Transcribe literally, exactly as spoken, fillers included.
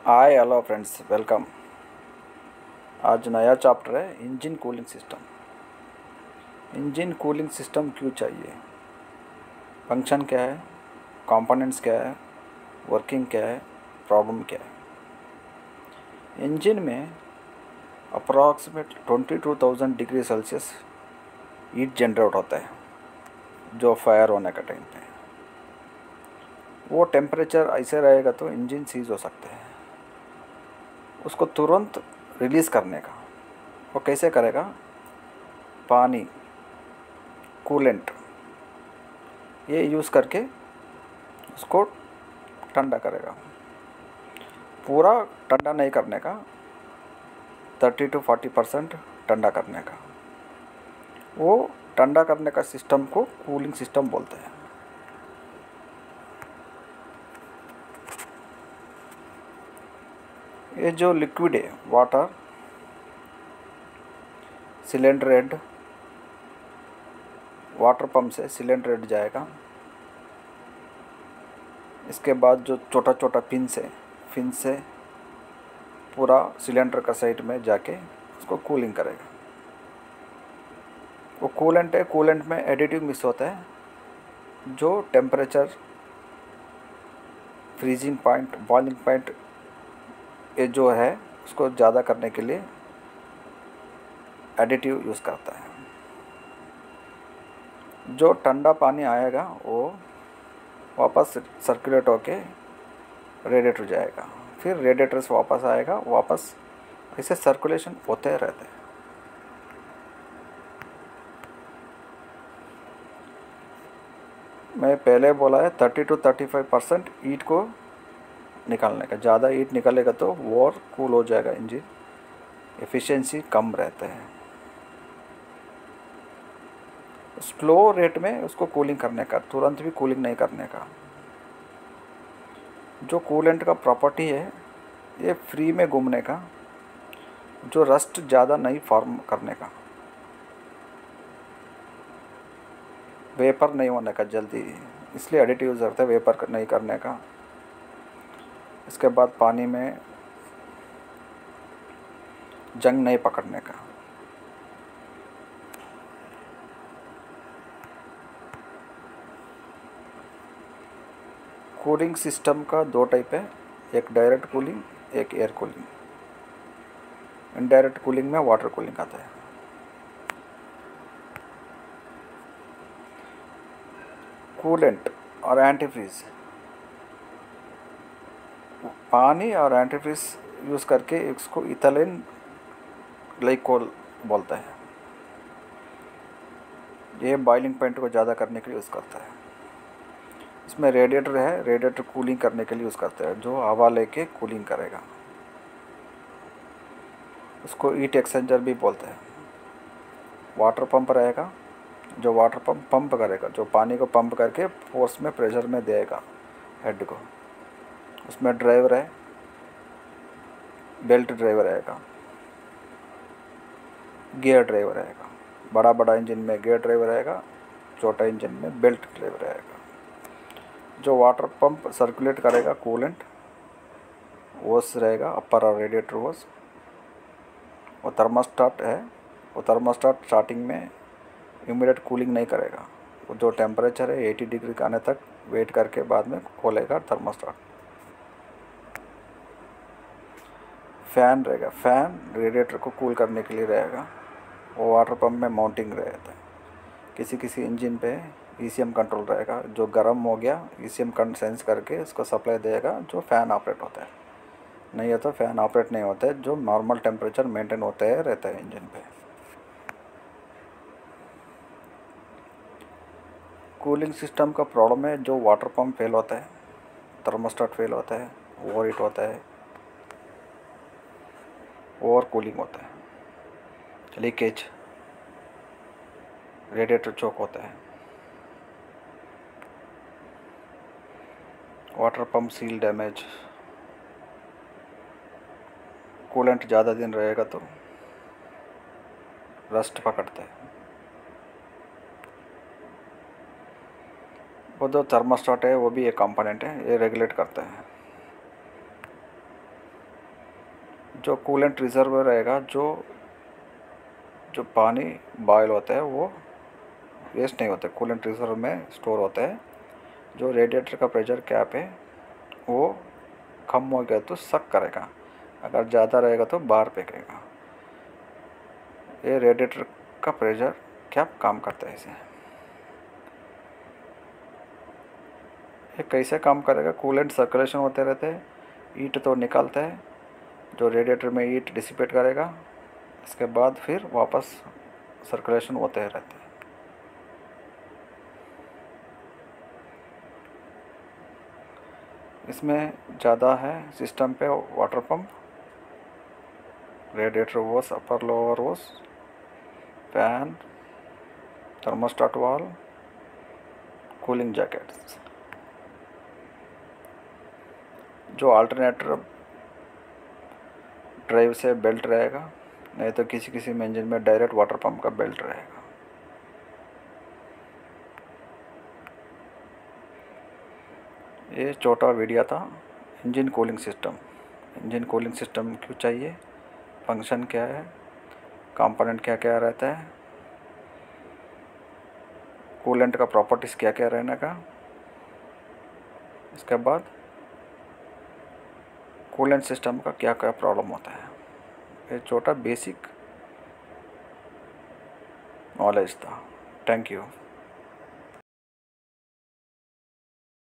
Hi hello friends, welcome. आज नया chapter है engine cooling system. Engine cooling system क्यों चाहिए, फंक्शन क्या है, कंपोनेंट्स क्या है, वर्किंग क्या है, प्रॉब्लम क्या है। इंजन में approximate twenty two thousand degree Celsius heat generate होता है जो फायर होने का टाइम पे। वो टेम्परेचर ऐसे रहेगा तो इंजन सीज हो सकते हैं। उसको तुरंत रिलीज़ करने का वो कैसे करेगा, पानी, कूलेंट ये यूज़ करके उसको ठंडा करेगा। पूरा ठंडा नहीं करने का, थर्टी टू फोर्टी परसेंट ठंडा करने का। वो ठंडा करने का सिस्टम को कूलिंग सिस्टम बोलते हैं। ये जो लिक्विड है water, cylinder head, water pump से सिलेंडर हेड जाएगा। इसके बाद जो छोटा छोटा पिन से फिन से पूरा सिलेंडर का साइड में जाके उसको कूलिंग करेगा। वो कूलेंट है, कूलेंट में एडिटिव मिक्स होता है जो temperature, freezing point, boiling point ये जो है उसको ज़्यादा करने के लिए एडिटिव यूज़ करता है। जो ठंडा पानी आएगा वो वापस सर्कुलेट होके रेडिएटर जाएगा, फिर रेडिएटर से वापस आएगा, वापस ऐसे सर्कुलेशन होते रहते हैं। मैं पहले बोला है thirty two thirty five percent heat को निकालने का। ज़्यादा हीट निकलेगा तो और कूल हो जाएगा इंजन, एफिशिएंसी कम रहता है। स्लो रेट में उसको कूलिंग करने का, तुरंत भी कूलिंग नहीं करने का। जो कूलेंट का प्रॉपर्टी है ये फ्री में घूमने का, जो रस्ट ज़्यादा नहीं फॉर्म करने का, वेपर नहीं होने का जल्दी, इसलिए एडिटिव यूज़ करते हैं वेपर नहीं करने का। इसके बाद पानी में जंग नहीं पकड़ने का। कूलिंग सिस्टम का दो टाइप है, एक डायरेक्ट कूलिंग, एक एयर कूलिंग। इनडायरेक्ट कूलिंग में वाटर कूलिंग आता है। कूलेंट और एंटीफ्रीज, पानी और एंटीफ्रीज यूज़ करके इसको इथाइलिन ग्लाइकोल बोलता है। ये बॉइलिंग पॉइंट को ज़्यादा करने के लिए यूज़ करता है। इसमें रेडिएटर है, रेडिएटर कूलिंग करने के लिए यूज़ करता है, जो हवा लेके कूलिंग करेगा। उसको हीट एक्सचेंजर भी बोलते हैं। वाटर पंप रहेगा, जो वाटर पंप पंप करेगा, जो पानी को पंप करके फोर्स में प्रेशर में देगा हेड को। उसमें ड्राइवर है, बेल्ट ड्राइवर रहेगा, गियर ड्राइवर रहेगा। बड़ा बड़ा इंजन में गियर ड्राइवर रहेगा, छोटा इंजन में बेल्ट ड्राइवर रहेगा। जो वाटर पंप सर्कुलेट करेगा कूलेंट, ओस रहेगा, अपर और रेडिएटर ओस। वो थर्मोस्टेट है, वो थर्मोस्टेट स्टार्टिंग में इमीडिएट कूलिंग नहीं करेगा। वो जो टेम्परेचर है एटी डिग्री का आने तक वेट करके बाद में खोलेगा थर्मोस्टेट। फैन रहेगा, फैन रेडिएटर को कूल करने के लिए रहेगा। वो वाटर पंप में माउंटिंग रहता है। किसी किसी इंजन पे ईसीएम कंट्रोल रहेगा, जो गर्म हो गया ईसीएम कं सेंस करके उसको सप्लाई देगा, जो फ़ैन ऑपरेट होता है। नहीं है तो फ़ैन ऑपरेट नहीं होता है, जो नॉर्मल टेम्परेचर मेंटेन होता है रहता है इंजन पे। कूलिंग सिस्टम का प्रॉब्लम है, जो वाटर पंप फेल होता है, थर्मोस्टेट फेल होता है, ओवर हीट होता है, ओवर कूलिंग होता है, लीकेज, रेडिएटर चोक होता है, water pump seal damage. Coolant ज़्यादा दिन रहेगा तो रस्ट पकड़ता है। वो जो थर्मोस्टेट है वो भी एक कंपोनेंट है, ये रेगुलेट करता है। जो कूलेंट रिजर्व रहेगा, जो जो पानी बॉयल होता है वो वेस्ट नहीं होता, कूलेंट रिजर्व में स्टोर होता है। जो रेडिएटर का प्रेशर कैप है वो कम हो गया तो सक करेगा, अगर ज़्यादा रहेगा तो बाहर फेंकेगा। ये रेडिएटर का प्रेशर कैप काम करता है ऐसे। ये कैसे काम करेगा, कूलेंट सर्कुलेशन होते रहते हैं, हीट तो निकालता है, जो रेडिएटर में हीट डिसिपेट करेगा, इसके बाद फिर वापस सर्कुलेशन होते रहते हैं। इसमें ज़्यादा है सिस्टम पे water pump, radiator hose, upper lower hose, fan, thermostat valve, cooling jackets. जो अल्टरनेटर ड्राइव से बेल्ट रहेगा, नहीं तो किसी किसी में इंजन में डायरेक्ट वाटर पंप का बेल्ट रहेगा। ये छोटा वीडियो था engine cooling system. Engine cooling system क्यों चाहिए, फंक्शन क्या है, कंपोनेंट क्या क्या रहता है, कूलेंट का प्रॉपर्टीज़ क्या क्या रहने का, इसके बाद कूलेंट सिस्टम का क्या क्या प्रॉब्लम होता है। ये छोटा बेसिक नॉलेज था। Thank you.